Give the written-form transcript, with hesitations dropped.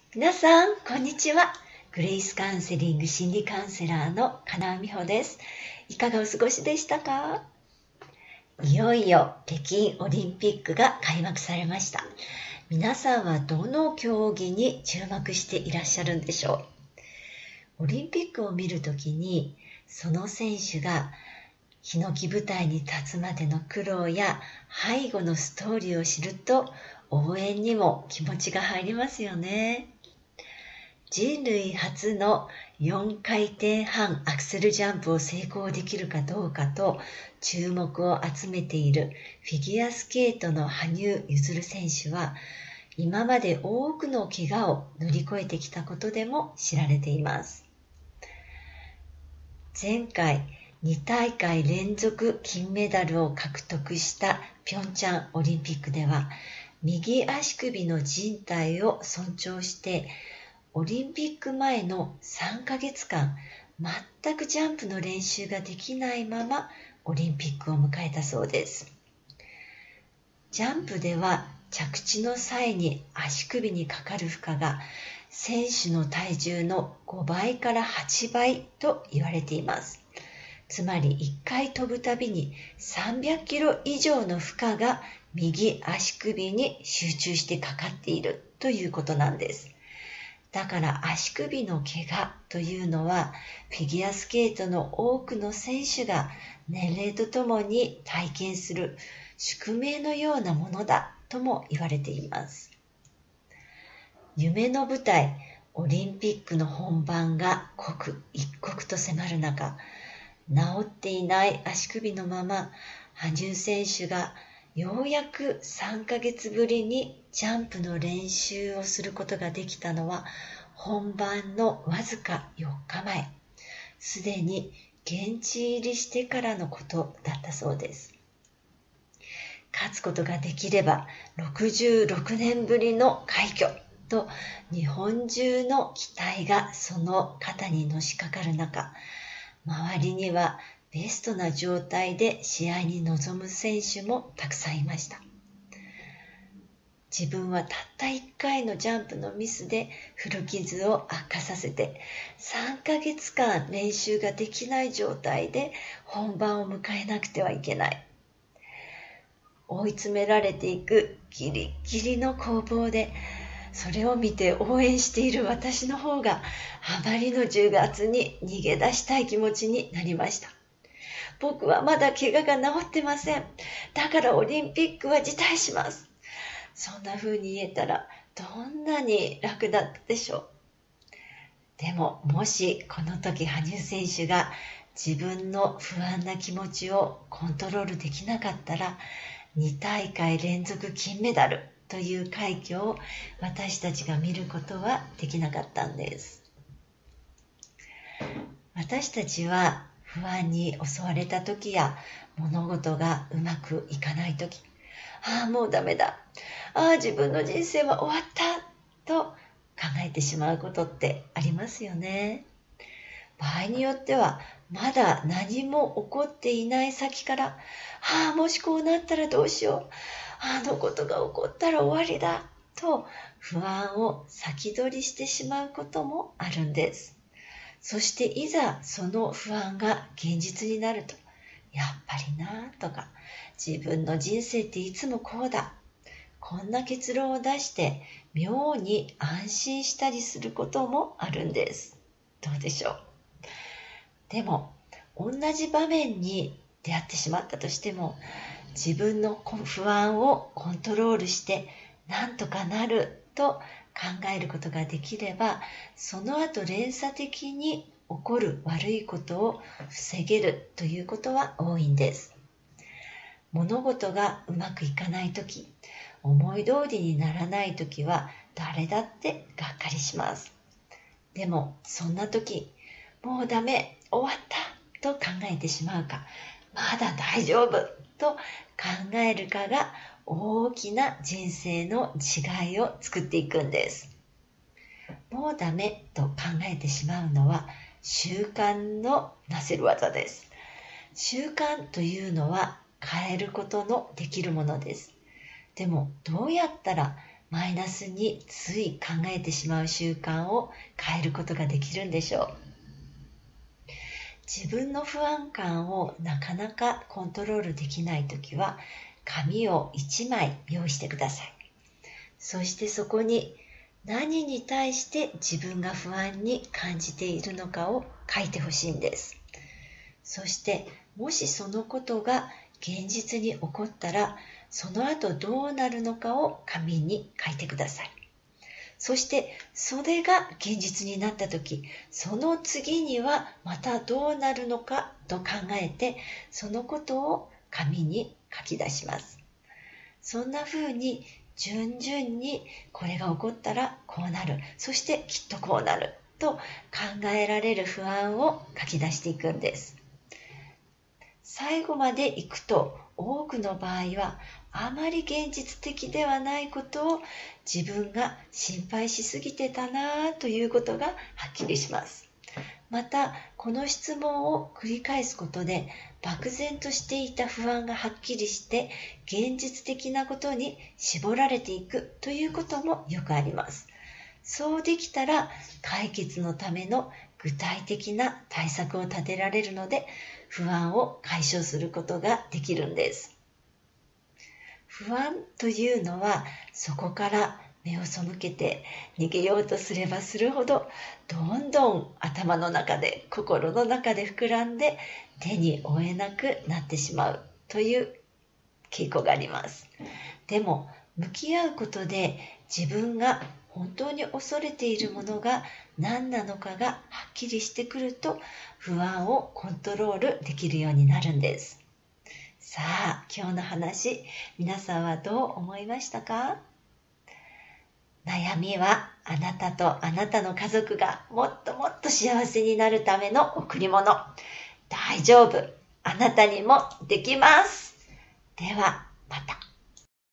皆さん、こんにちは。グレイスカウンセリング心理カウンセラーの金尾美穂です。いかがお過ごしでしたか？いよいよ北京オリンピックが開幕されました。皆さんはどの競技に注目していらっしゃるんでしょう？オリンピックを見るときに、その選手がヒノキ舞台に立つまでの苦労や背後のストーリーを知ると、応援にも気持ちが入りますよね。人類初の4回転半アクセルジャンプを成功できるかどうかと注目を集めているフィギュアスケートの羽生結弦選手は、今まで多くの怪我を乗り越えてきたことでも知られています。前回2大会連続金メダルを獲得したピョンチャンオリンピックでは、右足首の靭帯を損傷してオリンピック前の3ヶ月間、全くジャンプの練習ができないままオリンピックを迎えたそうです。ジャンプでは着地の際に足首にかかる負荷が選手の体重の5倍から8倍と言われています。つまり1回飛ぶたびに300キロ以上の負荷が右足首に集中してかかっているということなんです。だから足首の怪我というのは、フィギュアスケートの多くの選手が年齢とともに体験する宿命のようなものだとも言われています。夢の舞台、オリンピックの本番が刻一刻と迫る中、治っていない足首のまま、羽生選手がようやく3ヶ月ぶりにジャンプの練習をすることができたのは本番のわずか4日前、すでに現地入りしてからのことだったそうです。勝つことができれば66年ぶりの快挙と日本中の期待がその肩にのしかかる中、周りにはベストな状態で試合に臨む選手もたくさんいました。自分はたった1回のジャンプのミスで古傷を悪化させて3ヶ月間練習ができない状態で本番を迎えなくてはいけない。追い詰められていくギリギリの攻防で、それを見て応援している私の方があまりの重圧に逃げ出したい気持ちになりました。僕はまだ怪我が治ってません。だからオリンピックは辞退します。そんな風に言えたらどんなに楽だったでしょう。でももしこの時羽生選手が自分の不安な気持ちをコントロールできなかったら、2大会連続金メダルという快挙を私たちが見ることはできなかったんです。私たちは不安に襲われた時や物事がうまくいかない時、もうダメだ、自分の人生は終わったと考えてしまうことってありますよね。場合によってはまだ何も起こっていない先から、もしこうなったらどうしよう、あのことが起こったら終わりだと不安を先取りしてしまうこともあるんです。そしていざその不安が現実になると、やっぱりなとか、自分の人生っていつもこうだ、こんな結論を出して妙に安心したりすることもあるんです。どうでしょう。でも同じ場面に出会ってしまったとしても、自分の不安をコントロールしてなんとかなると考えることができれば、その後連鎖的に起こる悪いことを防げるということは多いんです。物事がうまくいかないとき、思い通りにならないときは誰だってがっかりします。でもそんなとき、もうダメ、終わったと考えてしまうか、まだ大丈夫と考えるかが大きな人生の違いを作っていくんです。もうダメと考えてしまうのは習慣のなせる技です。習慣というのは変えることのできるものです。でもどうやったらマイナスについ考えてしまう習慣を変えることができるんでしょう。自分の不安感をなかなかコントロールできないときは、紙を1枚用意してください。そしてそこに何に対して自分が不安に感じているのかを書いてほしいんです。そしてもしそのことが現実に起こったら、その後どうなるのかを紙に書いてください。そしてそれが現実になったとき、その次にはまたどうなるのかと考えて、そのことを紙に書き出します。そんな風に順々にこれが起こったらこうなる、そしてきっとこうなると考えられる不安を書き出していくんです。最後までいくと多くの場合はあまり現実的ではないことを自分が心配しすぎてたなということがはっきりします。またこの質問を繰り返すことで漠然としていた不安がはっきりして現実的なことに絞られていくということもよくあります。そうできたら解決のための具体的な対策を立てられるので不安を解消することができるんです。不安というのはそこから目を背けて逃げようとすればするほどどんどん頭の中で心の中で膨らんで手に負えなくなってしまうという傾向があります。でも向き合うことで自分が本当に恐れているものが何なのかがはっきりしてくると不安をコントロールできるようになるんです。さあ、今日の話、皆さんはどう思いましたか？悩みはあなたとあなたの家族がもっともっと幸せになるための贈り物。大丈夫。あなたにもできます。では、また。